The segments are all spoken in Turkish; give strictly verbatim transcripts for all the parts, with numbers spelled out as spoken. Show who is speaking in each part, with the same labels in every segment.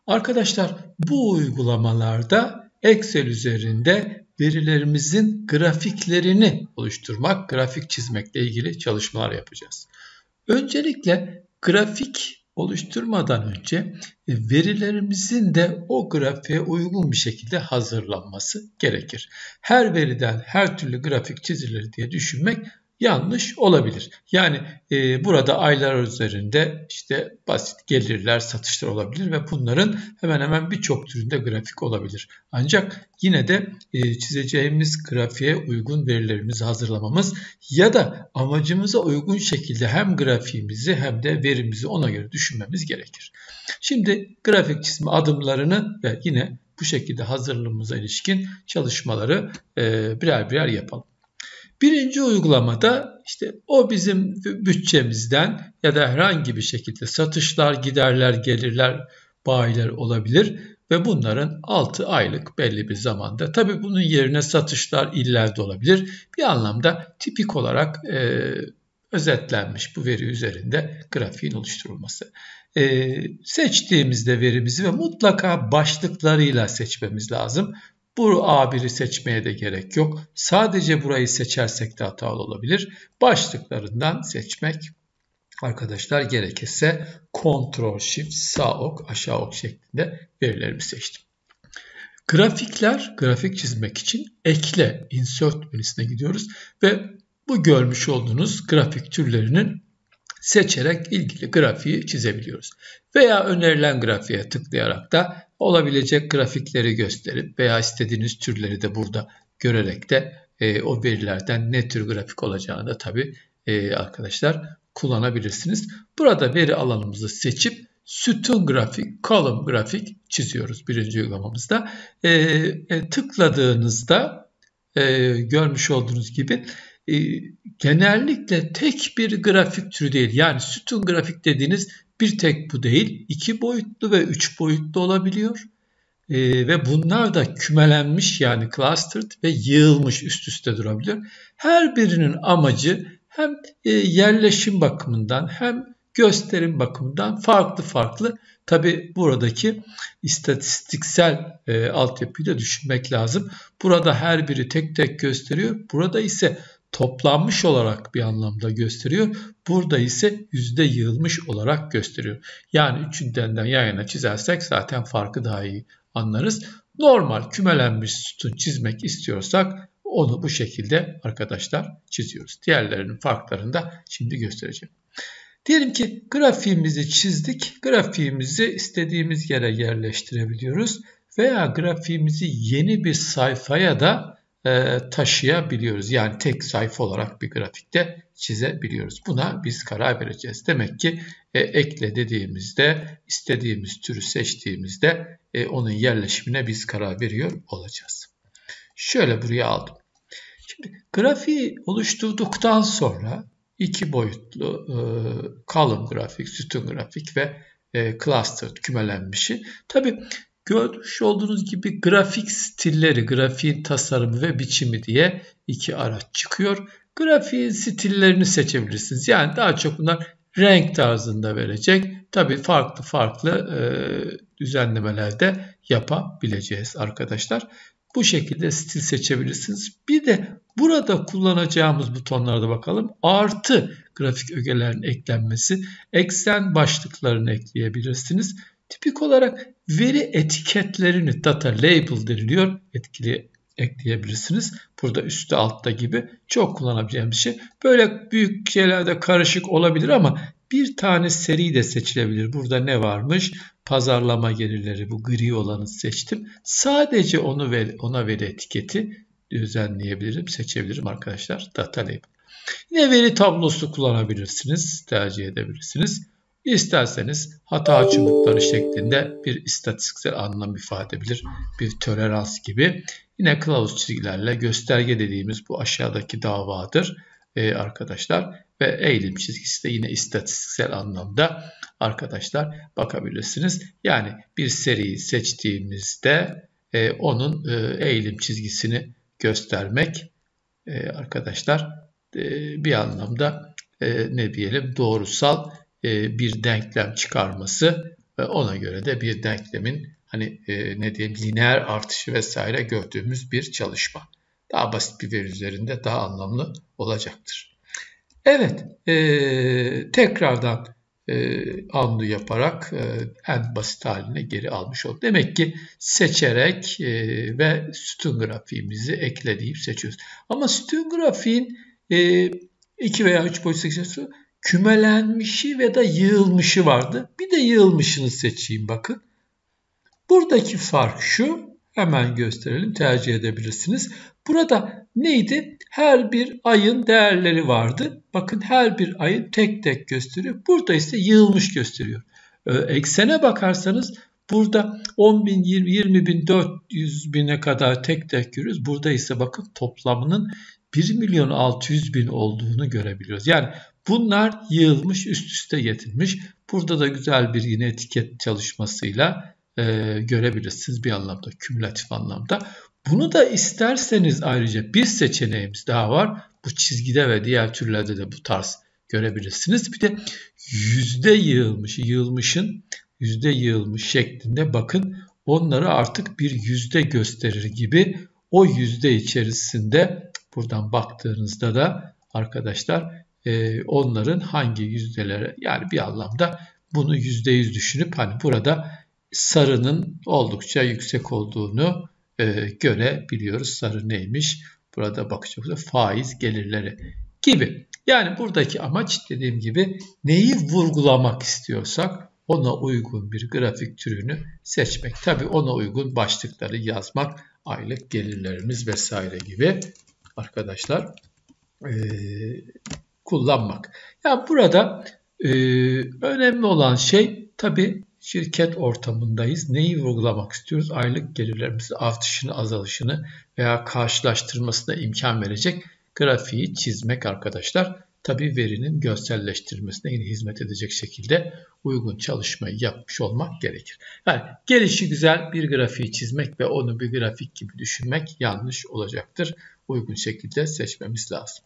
Speaker 1: Arkadaşlar bu uygulamalarda Excel üzerinde verilerimizin grafiklerini oluşturmak, grafik çizmekle ilgili çalışmalar yapacağız. Öncelikle grafik oluşturmadan önce verilerimizin de o grafiğe uygun bir şekilde hazırlanması gerekir. Her veriden her türlü grafik çizilir diye düşünmek yanlış olabilir. Yani e, burada aylar üzerinde işte basit gelirler, satışlar olabilir ve bunların hemen hemen birçok türünde grafik olabilir. Ancak yine de e, çizeceğimiz grafiğe uygun verilerimizi hazırlamamız ya da amacımıza uygun şekilde hem grafiğimizi hem de verimizi ona göre düşünmemiz gerekir. Şimdi grafik çizme adımlarını ve yine bu şekilde hazırlığımıza ilişkin çalışmaları e, birer birer yapalım. Birinci uygulamada işte o bizim bütçemizden ya da herhangi bir şekilde satışlar, giderler, gelirler, bayiler olabilir ve bunların altı aylık belli bir zamanda. Tabii bunun yerine satışlar illerde olabilir. Bir anlamda tipik olarak e, özetlenmiş bu veri üzerinde grafiğin oluşturulması. E, seçtiğimizde verimizi ve mutlaka başlıklarıyla seçmemiz lazım. Bu A bir'i seçmeye de gerek yok. Sadece burayı seçersek de hatalı olabilir. Başlıklarından seçmek arkadaşlar gerekirse Ctrl Shift sağ ok aşağı ok şeklinde verilerimi seçtim. Grafikler, grafik çizmek için ekle, insert menüsüne gidiyoruz ve bu görmüş olduğunuz grafik türlerinin seçerek ilgili grafiği çizebiliyoruz. Veya önerilen grafiğe tıklayarak da olabilecek grafikleri gösterip veya istediğiniz türleri de burada görerek de e, o verilerden ne tür grafik olacağını da tabii e, arkadaşlar kullanabilirsiniz. Burada veri alanımızı seçip sütun grafik, column grafik çiziyoruz birinci uygulamamızda. E, e, tıkladığınızda e, görmüş olduğunuz gibi e, genellikle tek bir grafik türü değil. Yani sütun grafik dediğiniz bir tek bu değil, iki boyutlu ve üç boyutlu olabiliyor. Ee, ve bunlar da kümelenmiş yani clustered ve yığılmış üst üste durabiliyor. Her birinin amacı hem e, yerleşim bakımından hem gösterim bakımından farklı farklı. Tabi buradaki istatistiksel e, altyapıyı da düşünmek lazım. Burada her biri tek tek gösteriyor. Burada ise toplanmış olarak bir anlamda gösteriyor. Burada ise yüzde yığılmış olarak gösteriyor. Yani üçünden de yan yana çizersek zaten farkı daha iyi anlarız. Normal kümelenmiş sütun çizmek istiyorsak onu bu şekilde arkadaşlar çiziyoruz. Diğerlerinin farklarını da şimdi göstereceğim. Diyelim ki grafiğimizi çizdik. Grafiğimizi istediğimiz yere yerleştirebiliyoruz. Veya grafiğimizi yeni bir sayfaya da e, taşıyabiliyoruz. Yani tek sayfa olarak bir grafikte çizebiliyoruz. Buna biz karar vereceğiz. Demek ki e, ekle dediğimizde istediğimiz türü seçtiğimizde e, onun yerleşimine biz karar veriyor olacağız. Şöyle buraya aldım. Şimdi grafiği oluşturduktan sonra iki boyutlu e, column grafik, sütun grafik ve e, clustered kümelenmişi. Tabii görmüş olduğunuz gibi grafik stilleri, grafiğin tasarımı ve biçimi diye iki araç çıkıyor. Grafiğin stillerini seçebilirsiniz. Yani daha çok bunlar renk tarzında verecek. Tabii farklı farklı e, düzenlemeler de yapabileceğiz arkadaşlar. Bu şekilde stil seçebilirsiniz. Bir de burada kullanacağımız butonlara da bakalım. Artı grafik ögelerin eklenmesi, eksen başlıklarını ekleyebilirsiniz. Tipik olarak veri etiketlerini data label deniliyor. Etkili ekleyebilirsiniz. Burada üstte altta gibi çok kullanabileceğim bir şey. Böyle büyük şeylerde karışık olabilir ama bir tane seri de seçilebilir. Burada ne varmış? Pazarlama gelirleri, bu gri olanı seçtim. Sadece onu ver, ona veri etiketi düzenleyebilirim, seçebilirim arkadaşlar. Data label. Yine veri tablosu kullanabilirsiniz, tercih edebilirsiniz. İsterseniz hata çubukları şeklinde bir istatistiksel anlam ifade edebilir. Bir tolerans gibi. Yine kılavuz çizgilerle gösterge dediğimiz bu aşağıdaki davadır ee, arkadaşlar. Ve eğilim çizgisi de yine istatistiksel anlamda arkadaşlar bakabilirsiniz. Yani bir seriyi seçtiğimizde e, onun e, eğilim çizgisini göstermek e, arkadaşlar e, bir anlamda e, ne diyelim doğrusal e, bir denklem çıkarması Ve ona göre de bir denklemin hani e, ne diyeyim lineer artışı vesaire gördüğümüz bir çalışma. Daha basit bir veri üzerinde daha anlamlı olacaktır. Evet, e, tekrardan e, undo yaparak e, en basit haline geri almış olduk. Demek ki seçerek e, ve sütun grafiğimizi ekleyip seçiyoruz. Ama sütun grafiğin e, iki veya üç boyut seçiyoruz. Kümelenmişi ve da yığılmışı vardı. Bir de yığılmışını seçeyim bakın. Buradaki fark şu. Hemen gösterelim, tercih edebilirsiniz. Burada neydi? Her bir ayın değerleri vardı. Bakın her bir ayı tek tek gösteriyor. Burada ise yığılmış gösteriyor. Ee, eksene bakarsanız burada on bin, yirmi, yirmi bin, dört yüz bine kadar tek tek görüyoruz. Burada ise bakın toplamının bir milyon altı yüz bin olduğunu görebiliyoruz. Yani bunlar yığılmış, üst üste getirmiş. Burada da güzel bir yine etiket çalışmasıyla e, görebilirsiniz bir anlamda, kümülatif anlamda. Bunu da isterseniz ayrıca bir seçeneğimiz daha var. Bu çizgide ve diğer türlerde de bu tarz görebilirsiniz. Bir de yüzde yığılmış, yığılmışın yüzde yığılmış şeklinde bakın onları artık bir yüzde gösterir gibi o yüzde içerisinde buradan baktığınızda da arkadaşlar e, onların hangi yüzdelere yani bir anlamda bunu yüzde yüz düşünüp hani burada sarının oldukça yüksek olduğunu e, görebiliyoruz. Sarı neymiş? Burada bakacağız faiz gelirleri gibi. Yani buradaki amaç dediğim gibi neyi vurgulamak istiyorsak ona uygun bir grafik türünü seçmek. Tabii ona uygun başlıkları yazmak, aylık gelirlerimiz vesaire gibi arkadaşlar e, kullanmak. Yani burada e, önemli olan şey tabii şirket ortamındayız. Neyi vurgulamak istiyoruz? Aylık gelirlerimizin artışını, azalışını veya karşılaştırmasına imkan verecek grafiği çizmek arkadaşlar. Tabii verinin görselleştirilmesine yine hizmet edecek şekilde uygun çalışmayı yapmış olmak gerekir. Yani gelişi güzel bir grafiği çizmek ve onu bir grafik gibi düşünmek yanlış olacaktır. Uygun şekilde seçmemiz lazım.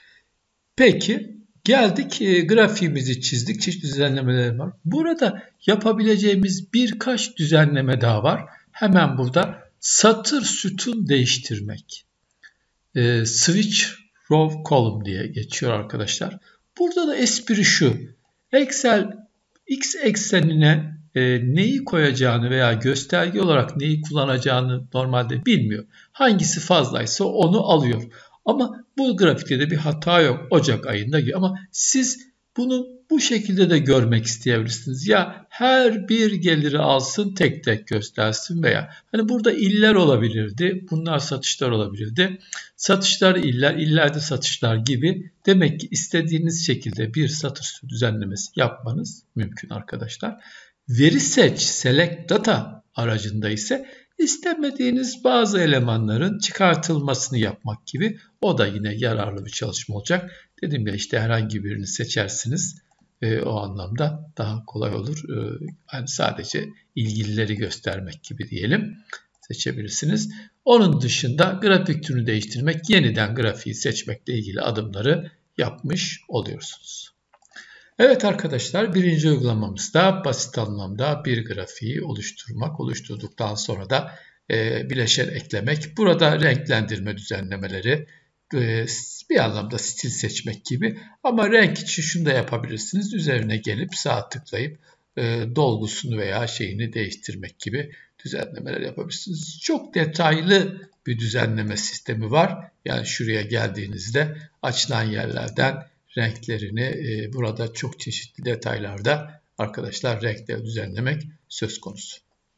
Speaker 1: Peki geldik e, grafiğimizi çizdik. Çeşitli düzenlemeler var. Burada yapabileceğimiz birkaç düzenleme daha var. Hemen burada satır sütun değiştirmek. E, switch row column diye geçiyor arkadaşlar. Burada da espri şu. Excel x eksenine e, neyi koyacağını veya gösterge olarak neyi kullanacağını normalde bilmiyor. Hangisi fazlaysa onu alıyor. Ama bu grafikte de bir hata yok Ocak ayında gibi. Ama siz bunu bu şekilde de görmek isteyebilirsiniz. Ya her bir geliri alsın tek tek göstersin veya hani burada iller olabilirdi. Bunlar satışlar olabilirdi. Satışlar iller, illerde satışlar gibi. Demek ki istediğiniz şekilde bir satış düzenlemesi yapmanız mümkün arkadaşlar. Veri seç, select data aracında ise İstemediğiniz bazı elemanların çıkartılmasını yapmak gibi o da yine yararlı bir çalışma olacak. Dedim ya işte herhangi birini seçersiniz. E, o anlamda daha kolay olur. E, yani sadece ilgilileri göstermek gibi diyelim. Seçebilirsiniz. Onun dışında grafik türünü değiştirmek, yeniden grafiği seçmekle ilgili adımları yapmış oluyorsunuz. Evet arkadaşlar birinci uygulamamızda basit anlamda bir grafiği oluşturmak, oluşturduktan sonra da e, bileşen eklemek. Burada renklendirme düzenlemeleri, e, bir anlamda stil seçmek gibi ama renk için şunu da yapabilirsiniz. Üzerine gelip sağ tıklayıp e, dolgusunu veya şeyini değiştirmek gibi düzenlemeler yapabilirsiniz. Çok detaylı bir düzenleme sistemi var. Yani şuraya geldiğinizde açılan yerlerden renklerini e, burada çok çeşitli detaylarda arkadaşlar renkleri düzenlemek söz konusu.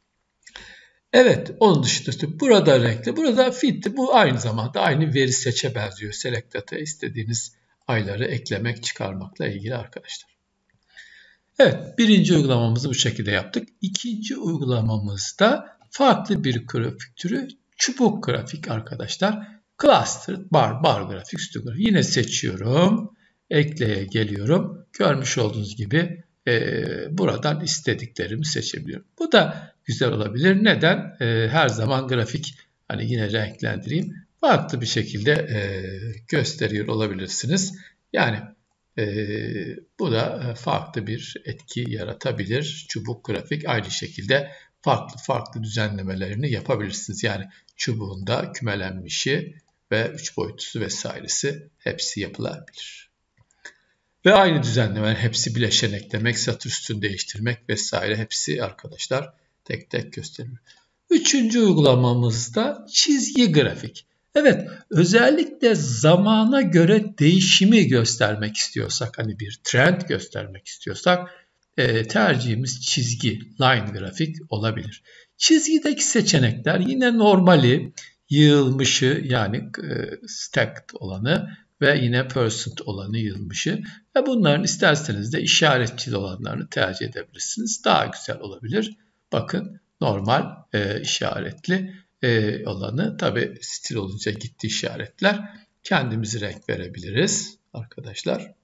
Speaker 1: Evet, onun dışında burada renkli, burada fit. Bu aynı zamanda aynı veri seçe benziyor. Select data istediğiniz ayları eklemek, çıkarmakla ilgili arkadaşlar. Evet, birinci uygulamamızı bu şekilde yaptık. İkinci uygulamamızda farklı bir grafik türü çubuk grafik arkadaşlar. Cluster, bar, bar grafik, sütun grafik. Yine seçiyorum. Ekleye geliyorum. Görmüş olduğunuz gibi e, buradan istediklerimi seçebiliyorum. Bu da güzel olabilir. Neden? E, her zaman grafik hani yine renklendireyim. Farklı bir şekilde e, gösteriyor olabilirsiniz. Yani E, bu da farklı bir etki yaratabilir. Çubuk grafik aynı şekilde farklı farklı düzenlemelerini yapabilirsiniz. Yani çubuğunda kümelenmişi ve üç boyutlusu vesairesi hepsi yapılabilir. Ve aynı düzenlemeler hepsi bileşen eklemek, satır sütun değiştirmek vesaire hepsi arkadaşlar tek tek gösterilir. Üçüncü uygulamamızda çizgi grafik. Evet, özellikle zamana göre değişimi göstermek istiyorsak, hani bir trend göstermek istiyorsak e, tercihimiz çizgi, line grafik olabilir. Çizgideki seçenekler yine normali, yığılmışı yani e, stacked olanı ve yine percent olanı yığılmışı ve bunların isterseniz de işaretçili olanlarını tercih edebilirsiniz. Daha güzel olabilir. Bakın normal e, işaretli e, olanı tabi stil olunca gitti işaretler. Kendimizi renk verebiliriz arkadaşlar.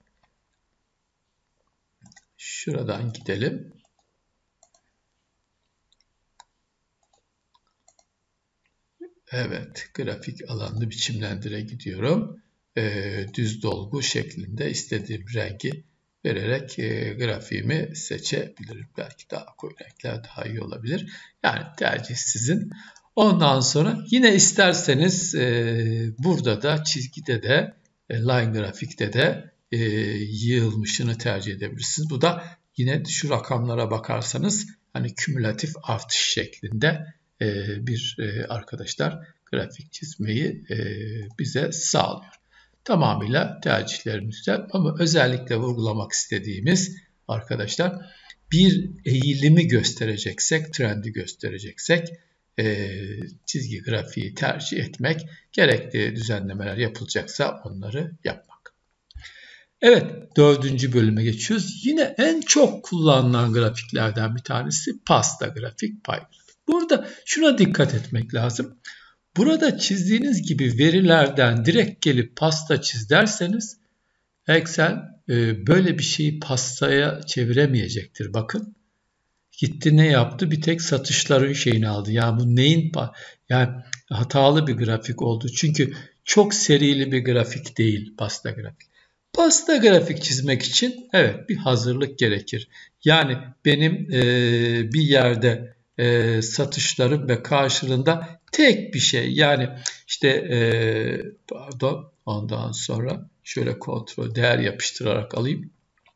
Speaker 1: Şuradan gidelim. Evet, grafik alanını biçimlendire gidiyorum. E, düz dolgu şeklinde istediğim rengi vererek e, grafiğimi seçebilirim. Belki daha koyu renkler daha iyi olabilir. Yani tercih sizin. Ondan sonra yine isterseniz e, burada da çizgide de e, line grafikte de e, yığılmışını tercih edebilirsiniz. Bu da yine şu rakamlara bakarsanız hani kümülatif artış şeklinde e, bir e, arkadaşlar grafik çizmeyi e, bize sağlıyor. Tamamıyla tercihlerimizde ama özellikle vurgulamak istediğimiz arkadaşlar bir eğilimi göstereceksek, trendi göstereceksek e, çizgi grafiği tercih etmek, gerekli düzenlemeler yapılacaksa onları yapmak. Evet, dördüncü bölüme geçiyoruz. Yine en çok kullanılan grafiklerden bir tanesi pasta grafik, pay grafik. Burada şuna dikkat etmek lazım. Burada çizdiğiniz gibi verilerden direkt gelip pasta çiz derseniz Excel e, böyle bir şeyi pastaya çeviremeyecektir. Bakın gitti ne yaptı? Bir tek satışların şeyini aldı. Yani bu neyin yani hatalı bir grafik oldu. Çünkü çok serili bir grafik değil pasta grafik. Pasta grafik çizmek için evet bir hazırlık gerekir. Yani benim e, bir yerde e, satışlarım ve karşılığında tek bir şey yani işte e, pardon ondan sonra şöyle kontrol değer yapıştırarak alayım.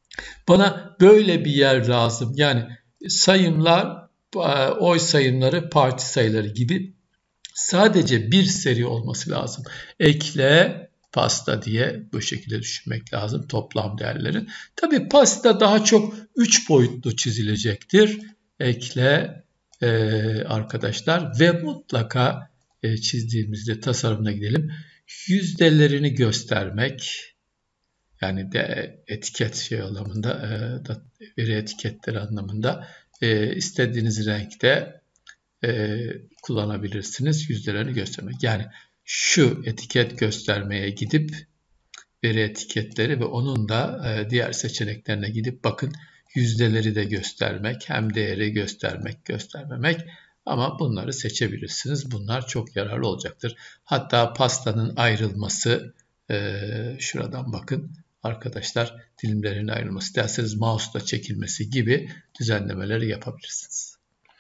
Speaker 1: Bana böyle bir yer lazım. Yani sayımlar, oy sayımları, parti sayıları gibi sadece bir seri olması lazım. Ekle pasta diye bu şekilde düşünmek lazım toplam değerleri. Tabii pasta daha çok üç boyutlu çizilecektir. Ekle e, arkadaşlar ve mutlaka e, çizdiğimizde tasarımına gidelim. Yüzdelerini göstermek. Yani de etiket şey anlamında, e, veri etiketleri anlamında e, istediğiniz renkte e, kullanabilirsiniz. Yüzdelerini göstermek. Yani şu etiket göstermeye gidip veri etiketleri ve onun da e, diğer seçeneklerine gidip bakın yüzdeleri de göstermek, hem değeri göstermek, göstermemek. Ama bunları seçebilirsiniz. Bunlar çok yararlı olacaktır. Hatta pastanın ayrılması, e, şuradan bakın. Arkadaşlar dilimlerin ayrılması, isterseniz mouse'la çekilmesi gibi düzenlemeleri yapabilirsiniz.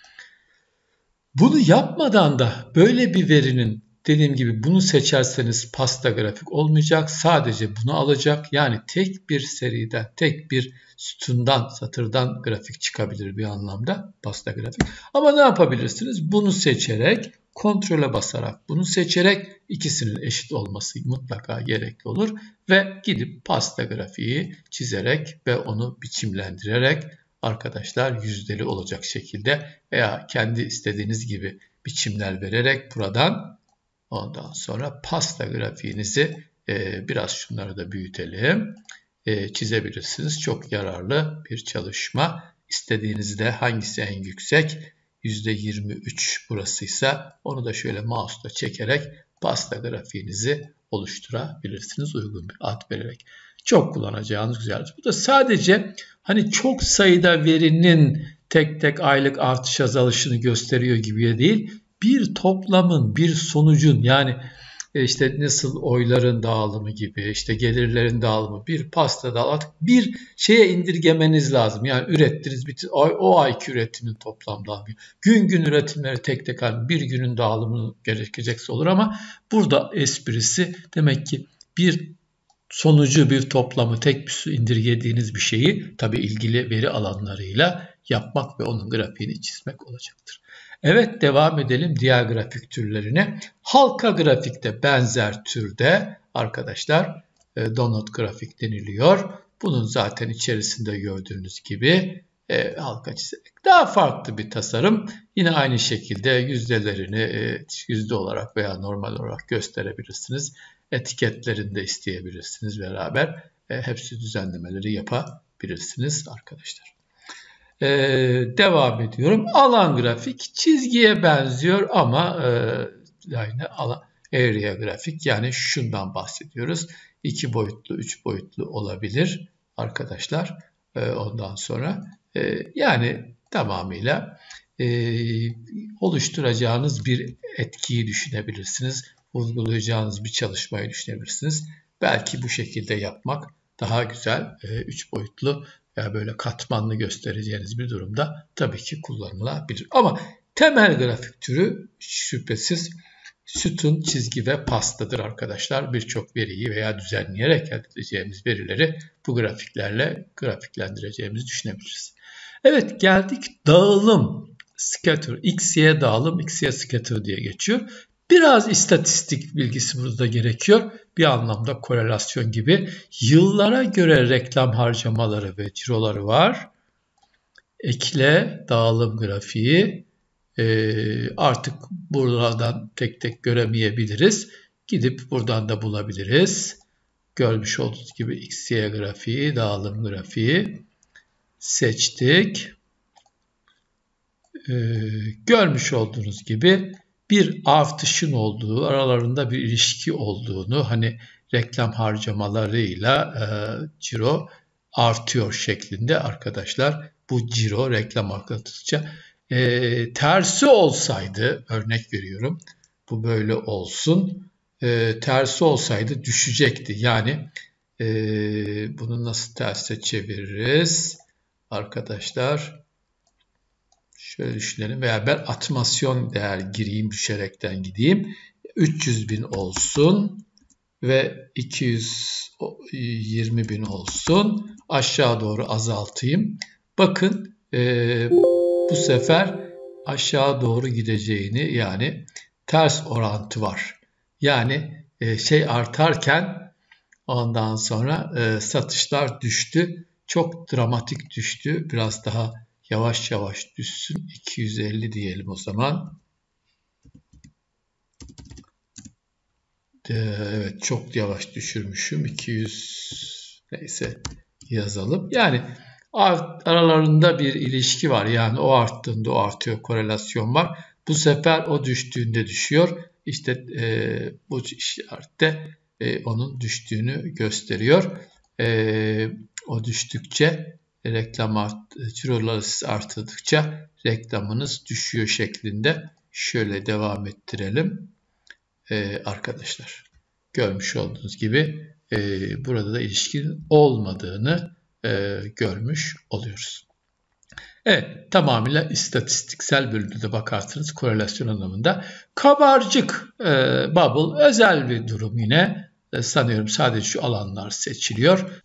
Speaker 1: Bunu yapmadan da böyle bir verinin dediğim gibi bunu seçerseniz pasta grafik olmayacak. Sadece bunu alacak. Yani tek bir seriden, tek bir sütundan, satırdan grafik çıkabilir bir anlamda pasta grafik. Ama ne yapabilirsiniz? Bunu seçerek, kontrole basarak, bunu seçerek ikisinin eşit olması mutlaka gerekli olur. Ve gidip pasta grafiği çizerek ve onu biçimlendirerek arkadaşlar yüzdeli olacak şekilde veya kendi istediğiniz gibi biçimler vererek buradan ondan sonra pasta grafiğinizi e, biraz şunları da büyütelim e, çizebilirsiniz. Çok yararlı bir çalışma. İstediğinizde hangisi en yüksek? yüzde yirmi üç burasıysa onu da şöyle mouse'la çekerek pasta grafiğinizi oluşturabilirsiniz uygun bir ad vererek. Çok kullanacağınız güzel. Bu da sadece hani çok sayıda verinin tek tek aylık artış azalışını gösteriyor gibi değil. Bir toplamın, bir sonucun yani e, işte nasıl oyların dağılımı gibi, işte gelirlerin dağılımı, bir pasta dağılımı bir şeye indirgemeniz lazım. Yani ürettiniz, bitir, o, o ayki üretimin toplam dağılımı. Gün gün üretimleri tek tek halinde bir günün dağılımı gerekecekse olur ama burada esprisi demek ki bir sonucu, bir toplamı, tek bir indirgediğiniz bir şeyi tabii ilgili veri alanlarıyla yapmak ve onun grafiğini çizmek olacaktır. Evet, devam edelim diğer grafik türlerine. Halka grafikte benzer türde arkadaşlar e, donut grafik deniliyor. Bunun zaten içerisinde gördüğünüz gibi e, halka çizerek daha farklı bir tasarım. Yine aynı şekilde yüzdelerini e, yüzde olarak veya normal olarak gösterebilirsiniz. Etiketlerini de isteyebilirsiniz beraber. E, hepsi düzenlemeleri yapabilirsiniz arkadaşlar. Ee, devam ediyorum. Alan grafik çizgiye benziyor ama e, yani alan, area grafik, yani şundan bahsediyoruz. iki boyutlu, üç boyutlu olabilir arkadaşlar. E, ondan sonra e, yani tamamıyla e, oluşturacağınız bir etkiyi düşünebilirsiniz. Uygulayacağınız bir çalışmayı düşünebilirsiniz. Belki bu şekilde yapmak daha güzel. E, üç boyutlu veya böyle katmanlı göstereceğiniz bir durumda tabii ki kullanılabilir. Ama temel grafik türü şüphesiz sütun, çizgi ve pastadır arkadaşlar. Birçok veriyi veya düzenleyerek elde edeceğimiz verileri bu grafiklerle grafiklendireceğimizi düşünebiliriz. Evet, geldik dağılım, scatter, x y dağılım, x y scatter diye geçiyor. Biraz istatistik bilgisi burada gerekiyor. Bir anlamda korelasyon gibi. Yıllara göre reklam harcamaları ve ciroları var. Ekle dağılım grafiği. Ee, artık buradan tek tek göremeyebiliriz. Gidip buradan da bulabiliriz. Görmüş olduğunuz gibi X Y grafiği, dağılım grafiği seçtik. Ee, görmüş olduğunuz gibi bir artışın olduğu, aralarında bir ilişki olduğunu, hani reklam harcamalarıyla e, ciro artıyor şeklinde arkadaşlar. Bu ciro reklam arttıkça e, tersi olsaydı, örnek veriyorum, bu böyle olsun, e, tersi olsaydı düşecekti. Yani e, bunu nasıl terse çeviririz arkadaşlar? Şöyle düşünelim, veya ben atmasyon değer gireyim, düşerekten gideyim. üç yüz bin olsun ve iki yüz yirmi bin olsun. Aşağı doğru azaltayım. Bakın e, bu sefer aşağı doğru gideceğini, yani ters orantı var. Yani e, şey artarken ondan sonra e, satışlar düştü. Çok dramatik düştü. Biraz daha yavaş yavaş düşsün. iki yüz elli diyelim o zaman. Evet, çok yavaş düşürmüşüm. iki yüz neyse yazalım. Yani aralarında bir ilişki var. Yani o arttığında o artıyor, korelasyon var. Bu sefer o düştüğünde düşüyor. İşte e, bu işarette e, onun düştüğünü gösteriyor. E, o düştükçe reklam art, ciroları arttıkça reklamınız düşüyor şeklinde. Şöyle devam ettirelim ee, arkadaşlar. Görmüş olduğunuz gibi e, burada da ilişkinin olmadığını e, görmüş oluyoruz. Evet, tamamıyla istatistiksel bölümde bakarsınız korelasyon anlamında. Kabarcık e, bubble özel bir durum yine. E, sanıyorum sadece şu alanlar seçiliyor.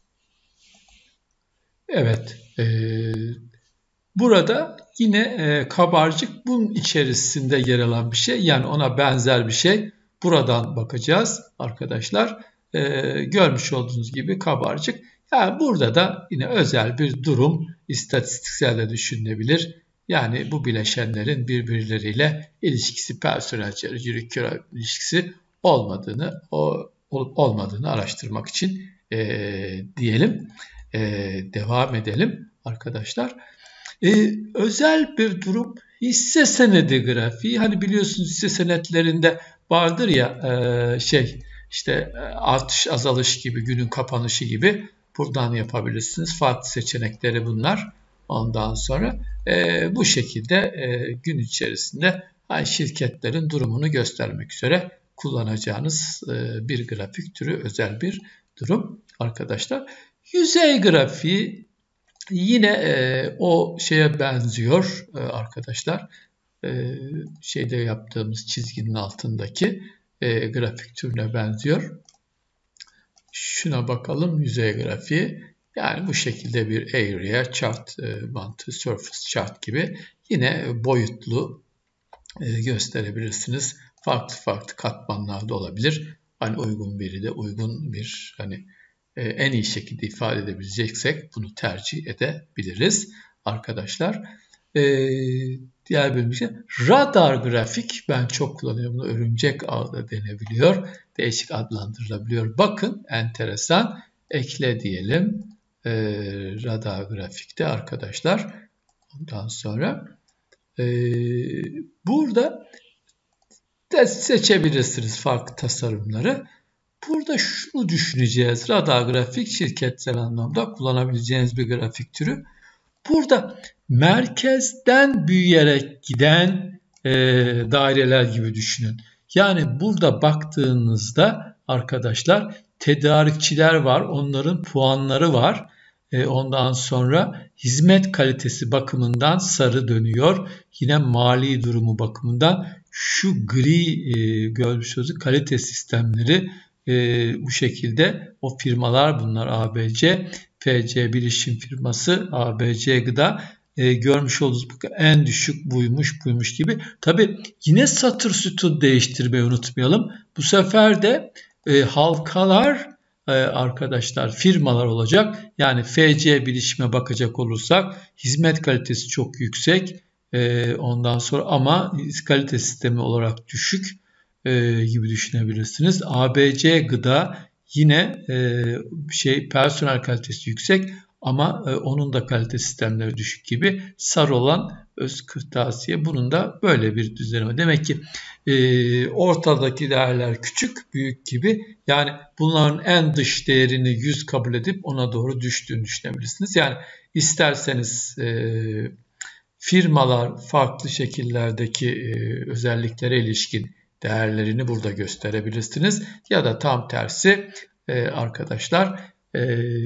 Speaker 1: Evet, e, burada yine e, kabarcık bunun içerisinde yer alan bir şey. Yani ona benzer bir şey. Buradan bakacağız arkadaşlar. E, görmüş olduğunuz gibi kabarcık. Yani burada da yine özel bir durum, istatistiksel de düşünülebilir. Yani bu bileşenlerin birbirleriyle ilişkisi, personel ciro ilişkisi olmadığını o, olmadığını araştırmak için e, diyelim. E, devam edelim arkadaşlar. E, özel bir durum hisse senedi grafiği. Hani biliyorsunuz hisse senetlerinde vardır ya e, şey işte artış azalış gibi, günün kapanışı gibi, buradan yapabilirsiniz. Farklı seçenekleri bunlar. Ondan sonra e, bu şekilde e, gün içerisinde hani şirketlerin durumunu göstermek üzere kullanacağınız e, bir grafik türü, özel bir durum arkadaşlar. Yüzey grafiği yine e, o şeye benziyor e, arkadaşlar. E, şeyde yaptığımız çizginin altındaki e, grafik türüne benziyor. Şuna bakalım, yüzey grafiği. Yani bu şekilde bir area chart e, mantığı, surface chart gibi yine boyutlu e, gösterebilirsiniz. Farklı farklı katmanlarda olabilir. Hani uygun biri de uygun bir hani e, en iyi şekilde ifade edebileceksek bunu tercih edebiliriz arkadaşlar. E, diğer bir şey radar grafik, ben çok kullanıyorum. Bunu örümcek ağı da denebiliyor. Değişik adlandırılabiliyor. Bakın enteresan. Ekle diyelim. E, radar grafikte arkadaşlar. Ondan sonra e, burada da seçebilirsiniz farklı tasarımları. Burada şunu düşüneceğiz. Radar grafik şirketsel anlamda kullanabileceğiniz bir grafik türü. Burada merkezden büyüyerek giden e, daireler gibi düşünün. Yani burada baktığınızda arkadaşlar tedarikçiler var. Onların puanları var. E, ondan sonra hizmet kalitesi bakımından sarı dönüyor. Yine mali durumu bakımından şu gri e, görmüş olduğunuz kalite sistemleri e, bu şekilde o firmalar bunlar A B C, F C Bilişim firması, A B C Gıda e, görmüş olduğunuz en düşük buymuş buymuş gibi. Tabi yine satır sütun değiştirmeyi unutmayalım. Bu sefer de e, halkalar e, arkadaşlar firmalar olacak. Yani F C Bilişim'e bakacak olursak hizmet kalitesi çok yüksek. E, ondan sonra ama kalite sistemi olarak düşük e, gibi düşünebilirsiniz. A B C Gıda yine e, şey personel kalitesi yüksek ama e, onun da kalite sistemleri düşük gibi. Sarı olan Öz Kırtasiye, bunun da böyle bir düzenleme. Demek ki e, ortadaki değerler küçük, büyük gibi. Yani bunların en dış değerini yüz kabul edip ona doğru düştüğünü düşünebilirsiniz. Yani isterseniz e, firmalar farklı şekillerdeki e, özelliklere ilişkin değerlerini burada gösterebilirsiniz. Ya da tam tersi e, arkadaşlar e,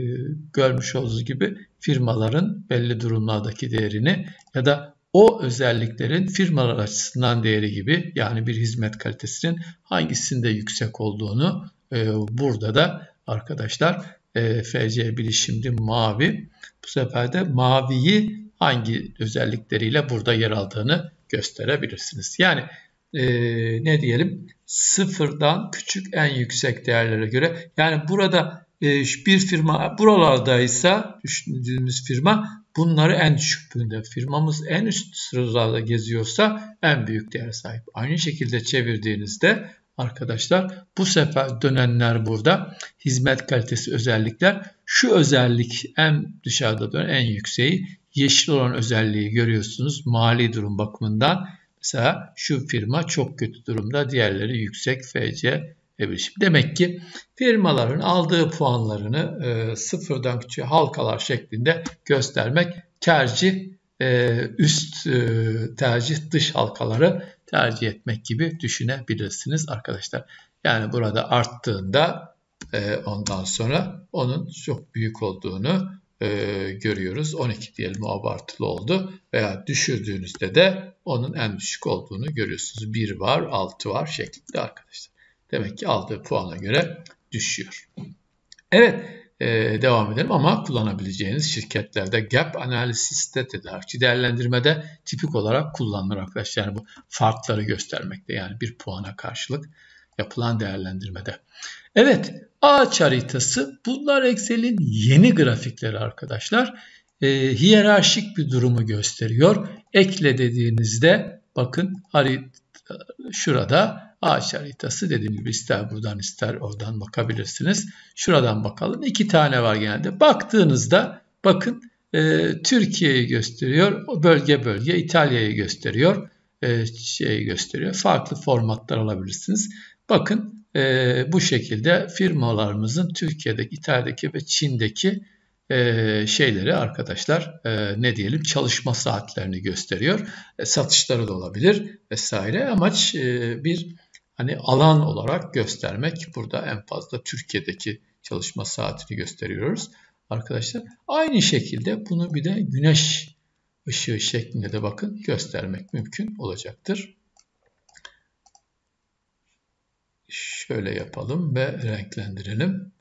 Speaker 1: görmüş olduğunuz gibi firmaların belli durumlardaki değerini ya da o özelliklerin firmalar açısından değeri gibi, yani bir hizmet kalitesinin hangisinde yüksek olduğunu e, burada da arkadaşlar e, F C Bilişim'de mavi, bu sefer de maviyi hangi özellikleriyle burada yer aldığını gösterebilirsiniz. Yani e, ne diyelim, sıfırdan küçük en yüksek değerlere göre, yani burada e, bir firma buralardaysa düşündüğümüz firma bunları en düşük bölümde, firmamız en üst sıralarda geziyorsa en büyük değere sahip. Aynı şekilde çevirdiğinizde arkadaşlar bu sefer dönenler burada hizmet kalitesi özellikler, şu özellik en dışarıda dönen en yükseği, yeşil olan özelliği görüyorsunuz mali durum bakımından. Mesela şu firma çok kötü durumda, diğerleri yüksek, F C Bilişim. Demek ki firmaların aldığı puanlarını e, sıfırdan küçüğe halkalar şeklinde göstermek tercih, e, üst e, tercih dış halkaları tercih etmek gibi düşünebilirsiniz arkadaşlar. Yani burada arttığında e, ondan sonra onun çok büyük olduğunu e, görüyoruz. on iki diyelim, o abartılı oldu. Veya düşürdüğünüzde de onun en düşük olduğunu görüyorsunuz. bir var, altı var şeklinde arkadaşlar. Demek ki aldığı puana göre düşüyor. Evet, e, devam edelim ama kullanabileceğiniz şirketlerde gap analiziste, tedarikçi değerlendirmede tipik olarak kullanılır arkadaşlar. Yani bu farkları göstermekte, yani bir puana karşılık yapılan değerlendirmede. Evet, ağaç haritası, bunlar Excel'in yeni grafikleri arkadaşlar. E, hiyerarşik bir durumu gösteriyor. Ekle dediğinizde bakın harita şurada ağaç haritası, dediğim gibi ister buradan ister oradan bakabilirsiniz. Şuradan bakalım. İki tane var genelde. Baktığınızda bakın e, Türkiye'yi gösteriyor. O bölge bölge İtalya'yı gösteriyor. E, şeyi gösteriyor. Farklı formatlar alabilirsiniz. Bakın e, bu şekilde firmalarımızın Türkiye'deki, İtalya'daki ve Çin'deki e, şeyleri arkadaşlar e, ne diyelim, çalışma saatlerini gösteriyor. E, satışları da olabilir vesaire. Amaç e, bir hani alan olarak göstermek. Burada en fazla Türkiye'deki çalışma saatini gösteriyoruz arkadaşlar. Aynı şekilde bunu bir de güneş ışığı şeklinde de bakın göstermek mümkün olacaktır. Şöyle yapalım ve renklendirelim.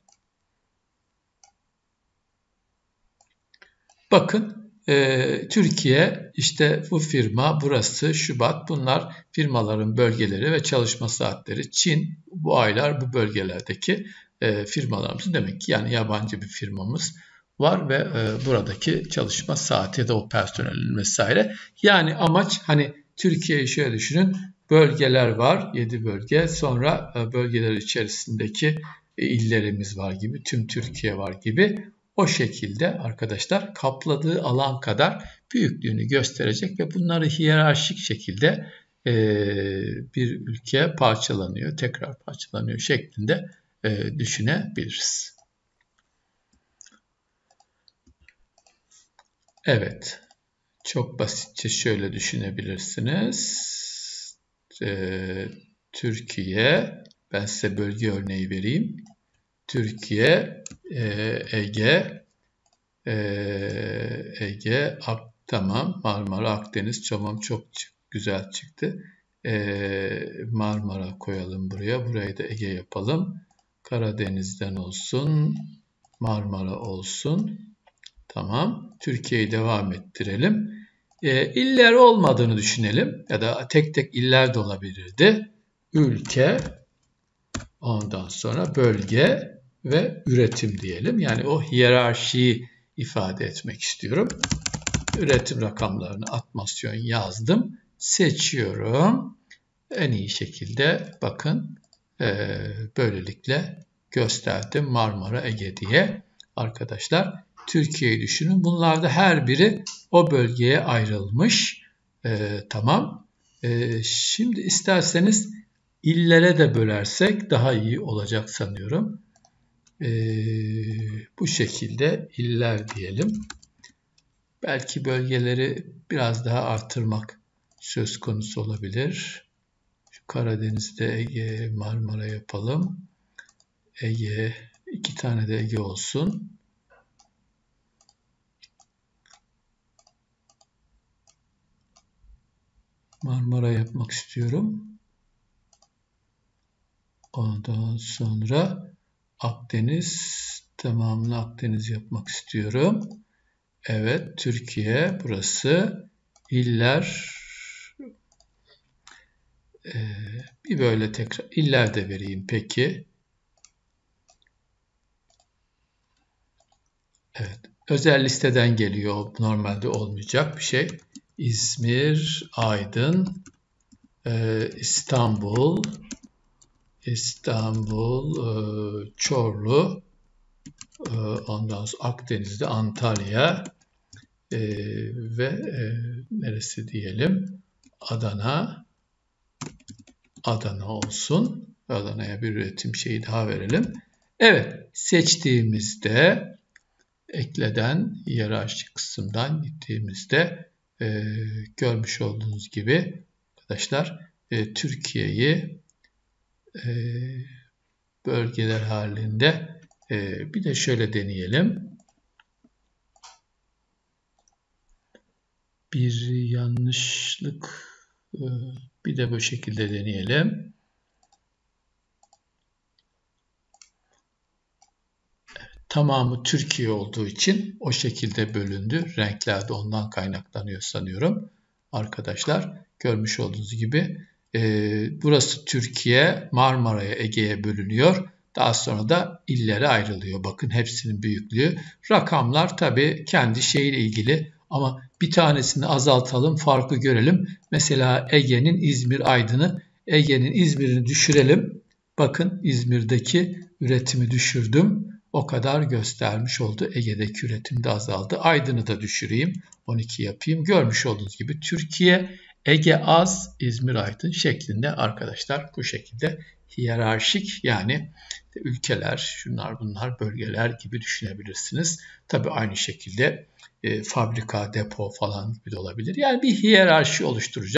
Speaker 1: Bakın e, Türkiye, işte bu firma, burası Şubat, bunlar firmaların bölgeleri ve çalışma saatleri. Çin bu aylar bu bölgelerdeki e, firmalarımız demek ki, yani yabancı bir firmamız var ve e, buradaki çalışma saati de o personelin vesaire. Yani amaç, hani Türkiye'yi şöyle düşünün, bölgeler var, yedi bölge, sonra e, bölgeler içerisindeki e, illerimiz var gibi, tüm Türkiye var gibi. O şekilde arkadaşlar kapladığı alan kadar büyüklüğünü gösterecek ve bunları hiyerarşik şekilde e, bir ülke parçalanıyor, tekrar parçalanıyor şeklinde e, düşünebiliriz. Evet, çok basitçe şöyle düşünebilirsiniz. E, Türkiye, ben size bölge örneği vereyim. Türkiye, e, Ege, e, Ege, Ak, tamam, Marmara, Akdeniz, tamam, çok güzel çıktı. E, Marmara koyalım buraya, burayı da Ege yapalım. Karadeniz'den olsun, Marmara olsun. Tamam, Türkiye'yi devam ettirelim. E, iller olmadığını düşünelim ya da tek tek iller de olabilirdi. Ülke, ondan sonra bölge ve üretim diyelim. Yani o hiyerarşiyi ifade etmek istiyorum. Üretim rakamlarını atmasyon yazdım. Seçiyorum. En iyi şekilde bakın e, böylelikle gösterdim Marmara, Ege diye. Arkadaşlar Türkiye'yi düşünün. Bunlarda her biri o bölgeye ayrılmış. E, tamam. E, şimdi isterseniz illere de bölersek daha iyi olacak sanıyorum. Ee, bu şekilde iller diyelim. Belki bölgeleri biraz daha artırmak söz konusu olabilir. Şu Karadeniz'de Ege, Marmara yapalım. Ege, iki tane de Ege olsun. Marmara yapmak istiyorum. Ondan sonra Akdeniz, tamamını Akdeniz yapmak istiyorum. Evet, Türkiye burası. İller, e, bir böyle tekrar iller de vereyim peki. Evet, özel listeden geliyor. Normalde olmayacak bir şey. İzmir, Aydın, e, İstanbul, İstanbul, e, Çorlu, e, ondan sonra Akdeniz'de Antalya e, ve e, neresi diyelim? Adana, Adana olsun. Adana'ya bir üretim şeyi daha verelim. Evet, seçtiğimizde ekleden hiyerarşik kısımdan gittiğimizde e, görmüş olduğunuz gibi arkadaşlar e, Türkiye'yi e, bölgeler halinde e, bir de şöyle deneyelim. Bir yanlışlık, e, bir de bu şekilde deneyelim. Tamamı Türkiye olduğu için o şekilde bölündü. Renkler de ondan kaynaklanıyor sanıyorum. Arkadaşlar görmüş olduğunuz gibi e, burası Türkiye, Marmara'ya, Ege'ye bölünüyor. Daha sonra da illere ayrılıyor. Bakın hepsinin büyüklüğü. Rakamlar tabii kendi şeyiyle ilgili ama bir tanesini azaltalım, farkı görelim. Mesela Ege'nin İzmir, Aydın'ı, Ege'nin İzmir'ini düşürelim. Bakın İzmir'deki üretimi düşürdüm. O kadar göstermiş oldu. Ege'deki üretim de azaldı. Aydın'ı da düşüreyim. on iki yapayım. Görmüş olduğunuz gibi Türkiye, Ege az, İzmir, Aydın şeklinde arkadaşlar bu şekilde hiyerarşik, yani ülkeler, şunlar bunlar, bölgeler gibi düşünebilirsiniz. Tabii aynı şekilde e, fabrika, depo falan gibi de olabilir. Yani bir hiyerarşi oluşturacak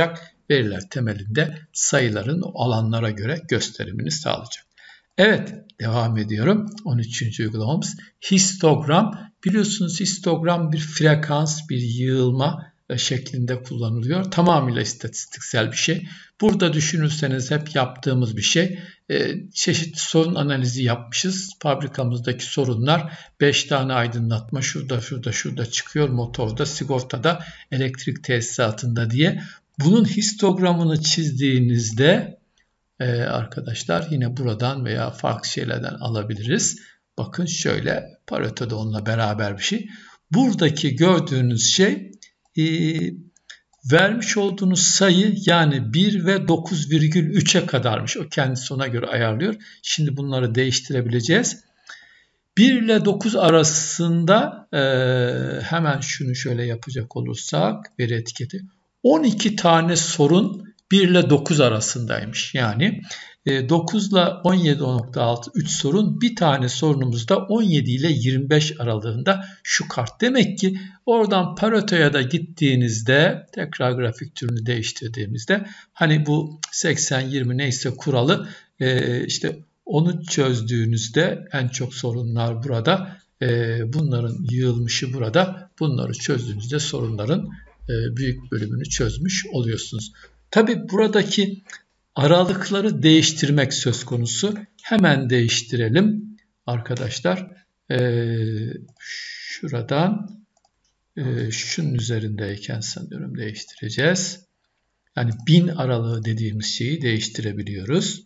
Speaker 1: veriler temelinde sayıların alanlara göre gösterimini sağlayacak. Evet, devam ediyorum. on üçüncü uygulamamız histogram. Biliyorsunuz histogram bir frekans, bir yığılma şeklinde kullanılıyor. Tamamıyla istatistiksel bir şey. Burada düşünürseniz hep yaptığımız bir şey. E, çeşitli sorun analizi yapmışız. Fabrikamızdaki sorunlar beş tane aydınlatma şurada şurada şurada çıkıyor. Motorda, sigortada, elektrik tesisatında diye. Bunun histogramını çizdiğinizde e, arkadaşlar yine buradan veya farklı şeylerden alabiliriz. Bakın şöyle, Pareto'da onunla beraber bir şey. Buradaki gördüğünüz şey e, vermiş olduğunuz sayı, yani bir ve dokuz virgül üçe kadarmış. O kendisi ona göre ayarlıyor. Şimdi bunları değiştirebileceğiz. bir ile dokuz arasında e, hemen şunu şöyle yapacak olursak veri etiketi on iki tane sorun bir ile dokuz arasındaymış. Yani e, dokuz ile on yedi nokta altı üç sorun, bir tane sorunumuzda on yedi ile yirmi beş aralığında şu kart. Demek ki oradan Pareto'ya da gittiğinizde, tekrar grafik türünü değiştirdiğimizde, hani bu seksen yirmi neyse kuralı, e, işte onu çözdüğünüzde en çok sorunlar burada. E, bunların yığılmışı burada. Bunları çözdüğünüzde sorunların e, büyük bölümünü çözmüş oluyorsunuz. Tabi buradaki aralıkları değiştirmek söz konusu. Hemen değiştirelim arkadaşlar. E, şuradan e, şunun üzerindeyken sanıyorum değiştireceğiz. Yani bin aralığı dediğimiz şeyi değiştirebiliyoruz.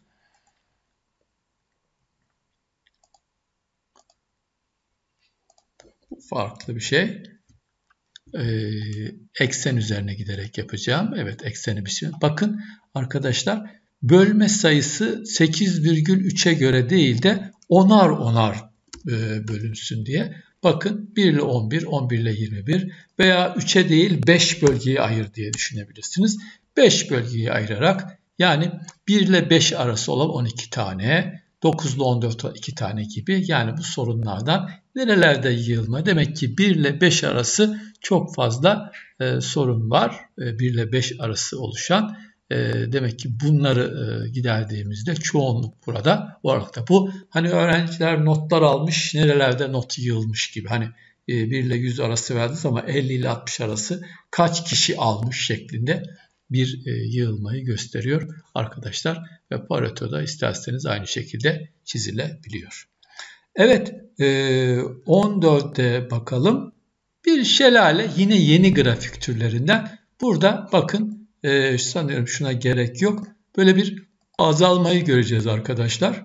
Speaker 1: Farklı bir şey. Ee, eksen üzerine giderek yapacağım. Evet, ekseni bir şey. Bakın arkadaşlar, bölme sayısı sekiz virgül üçe göre değil de onar onar e, bölünsün diye. Bakın bir ile on bir, on bir ile yirmi bir veya üçe değil beş bölgeye ayır diye düşünebilirsiniz. beş bölgeyi ayırarak, yani bir ile beş arası olan on iki tane, dokuz ile on dört iki tane gibi, yani bu sorunlardan nerelerde yığılma? Demek ki bir ile beş arası çok fazla e, sorun var. E, bir ile beş arası oluşan. E, demek ki bunları e, giderdiğimizde çoğunluk burada. O arada bu, hani öğrenciler notlar almış, nerelerde not yığılmış gibi. Hani e, bir ile yüz arası verdiniz ama elli ile altmış arası kaç kişi almış şeklinde bir e, yığılmayı gösteriyor arkadaşlar. Ve Pareto'da isterseniz aynı şekilde çizilebiliyor. Evet, e, on dörtte bakalım. Bir şelale, yine yeni grafik türlerinden. Burada bakın, e, sanıyorum şuna gerek yok. Böyle bir azalmayı göreceğiz arkadaşlar.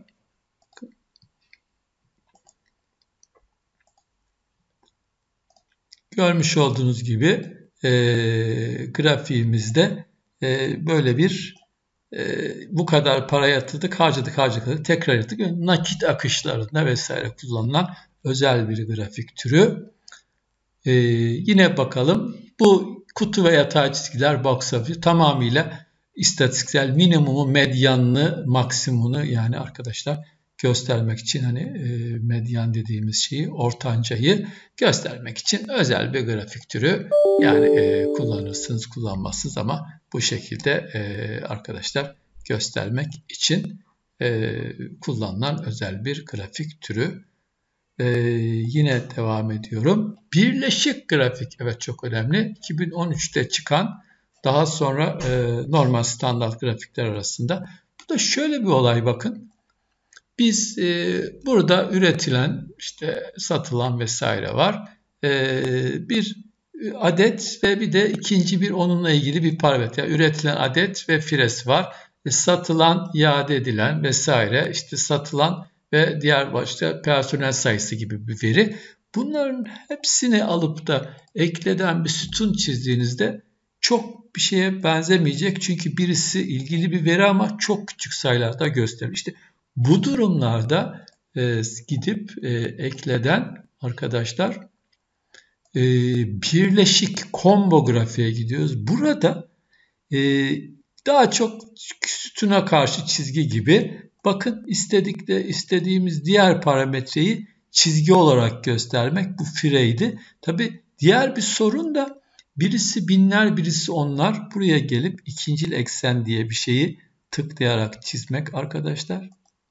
Speaker 1: Görmüş olduğunuz gibi e, grafiğimizde e, böyle bir e, bu kadar para yatırdık, harcadık, harcadık, tekrar yatırdık. Nakit akışlarında vesaire kullanılan özel bir grafik türü. Ee, yine bakalım. Bu kutu ve yatay çizgiler box office tamamıyla istatistiksel, minimumu, medyanını, maksimumunu, yani arkadaşlar göstermek için, hani e, medyan dediğimiz şeyi, ortancayı göstermek için özel bir grafik türü. Yani e, kullanırsınız, kullanmazsınız ama bu şekilde e, arkadaşlar göstermek için e, kullanılan özel bir grafik türü. Ee, yine devam ediyorum. Birleşik grafik, evet, çok önemli. iki bin on üçte çıkan, daha sonra e, normal standart grafikler arasında. Bu da şöyle bir olay, bakın. Biz e, burada üretilen, işte satılan vesaire var. E, bir adet ve bir de ikinci bir onunla ilgili bir parametre. Yani üretilen adet ve firesi var. E, satılan, iade edilen vesaire, işte satılan ve diğer başta personel sayısı gibi bir veri. Bunların hepsini alıp da ekleden bir sütun çizdiğinizde çok bir şeye benzemeyecek. Çünkü birisi ilgili bir veri ama çok küçük sayılarda gösterir. İşte bu durumlarda e, gidip e, ekleden arkadaşlar e, birleşik combo grafiğe gidiyoruz. Burada e, daha çok sütuna karşı çizgi gibi. Bakın, istedik de istediğimiz diğer parametreyi çizgi olarak göstermek bu fireydi. Tabi diğer bir sorun da Birisi binler, birisi onlar. Buraya gelip ikincil eksen diye bir şeyi tıklayarak çizmek arkadaşlar.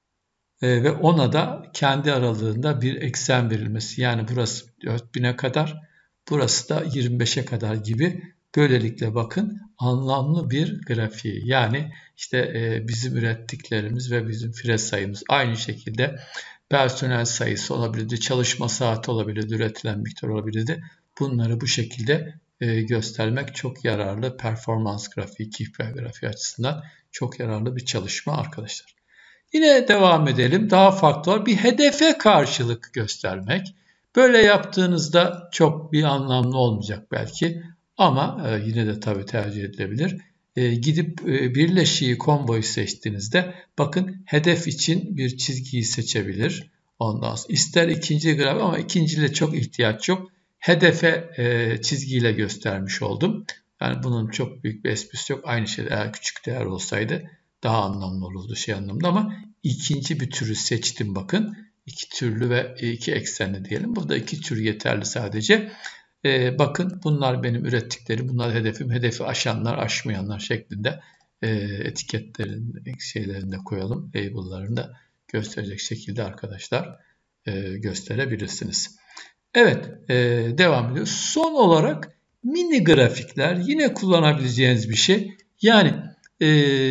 Speaker 1: Ee, ve ona da kendi aralığında bir eksen verilmesi. Yani burası dört bine kadar, burası da yirmi beşe kadar gibi. Böylelikle bakın anlamlı bir grafiği. Yani işte e, bizim ürettiklerimiz ve bizim fire sayımız aynı şekilde personel sayısı olabilirdi, çalışma saati olabilirdi, üretilen miktar olabilirdi. Bunları bu şekilde e, göstermek çok yararlı. Performans grafiği, K P I grafiği açısından çok yararlı bir çalışma arkadaşlar. Yine devam edelim. Daha farklı var. Bir hedefe karşılık göstermek. Böyle yaptığınızda çok bir anlamlı olmayacak belki. Ama e, yine de tabii tercih edilebilir. E, gidip e, birleşiği, komboyu seçtiğinizde bakın hedef için bir çizgiyi seçebilir. Ondan sonra ister ikinci grafik ama ikinciyle çok ihtiyaç yok. Hedefe e, çizgiyle göstermiş oldum. Yani bunun çok büyük bir esprisi yok. Aynı şey eğer küçük değer olsaydı daha anlamlı olurdu şey anlamda ama ikinci bir türü seçtim bakın. İki türlü ve iki eksenli diyelim. Burada iki tür yeterli sadece. Ee, bakın bunlar benim ürettiklerim, bunlar hedefim. Hedefi aşanlar, aşmayanlar şeklinde e, etiketlerin şeylerini de koyalım. Label'larını da gösterecek şekilde arkadaşlar e, gösterebilirsiniz. Evet, e, devam ediyoruz. Son olarak mini grafikler yine kullanabileceğiniz bir şey. Yani e,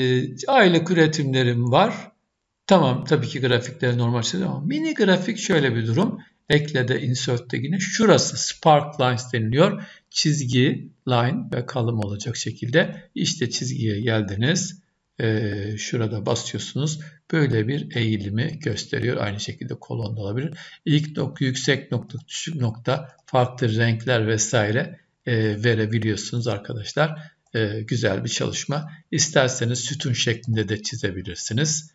Speaker 1: aylık üretimlerim var. Tamam, tabii ki grafikleri normal çiziyor ama mini grafik şöyle bir durum. Eklede, insert'te yine şurası spark lines deniliyor. Çizgi, line ve kalım olacak şekilde. İşte çizgiye geldiniz. Ee, şurada basıyorsunuz. Böyle bir eğilimi gösteriyor. Aynı şekilde kolonda olabilir. İlk nokta, yüksek nokta, düşük nokta, farklı renkler vesaire e, verebiliyorsunuz arkadaşlar. E, güzel bir çalışma. İsterseniz sütun şeklinde de çizebilirsiniz.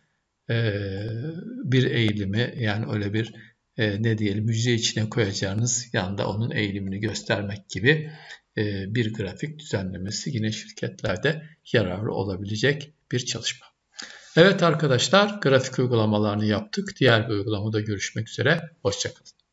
Speaker 1: Bir eğilimi yani öyle bir ne diyelim hücre içine koyacağınız yanda onun eğilimini göstermek gibi bir grafik düzenlemesi yine şirketlerde yararlı olabilecek bir çalışma. Evet arkadaşlar, grafik uygulamalarını yaptık. Diğer bir uygulamada görüşmek üzere. Hoşça kalın.